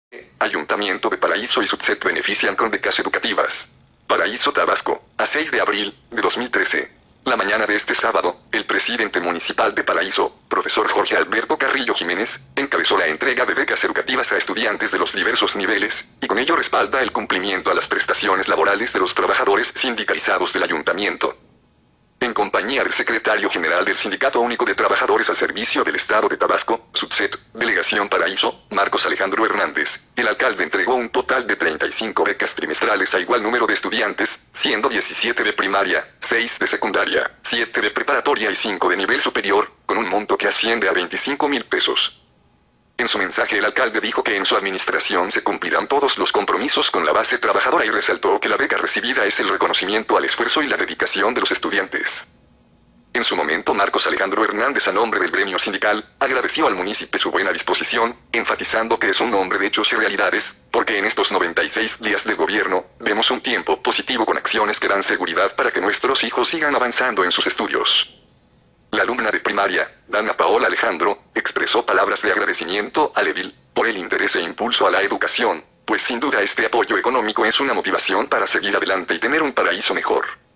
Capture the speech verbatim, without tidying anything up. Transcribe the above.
Ayuntamiento de Paraíso y Subset benefician con becas educativas. Paraíso, Tabasco, a seis de abril de dos mil trece. La mañana de este sábado, el presidente municipal de Paraíso, profesor Jorge Alberto Carrillo Jiménez, encabezó la entrega de becas educativas a estudiantes de los diversos niveles, y con ello respalda el cumplimiento a las prestaciones laborales de los trabajadores sindicalizados del ayuntamiento. En compañía del secretario general del Sindicato Único de Trabajadores al Servicio del Estado de Tabasco, Subset, Delegación Paraíso, Marcos Alejandro Hernández, el alcalde entregó un total de treinta y cinco becas trimestrales a igual número de estudiantes, siendo diecisiete de primaria, seis de secundaria, siete de preparatoria y cinco de nivel superior, con un monto que asciende a veinticinco mil pesos. En su mensaje el alcalde dijo que en su administración se cumplirán todos los compromisos con la base trabajadora y resaltó que la beca recibida es el reconocimiento al esfuerzo y la dedicación de los estudiantes. En su momento Marcos Alejandro Hernández, a nombre del gremio sindical, agradeció al municipio su buena disposición, enfatizando que es un hombre de hechos y realidades, porque en estos noventa y seis días de gobierno, vemos un tiempo positivo con acciones que dan seguridad para que nuestros hijos sigan avanzando en sus estudios. La alumna de primaria, Dana Paola Alejandro, expresó palabras de agradecimiento al edil por el interés e impulso a la educación, pues sin duda este apoyo económico es una motivación para seguir adelante y tener un paraíso mejor.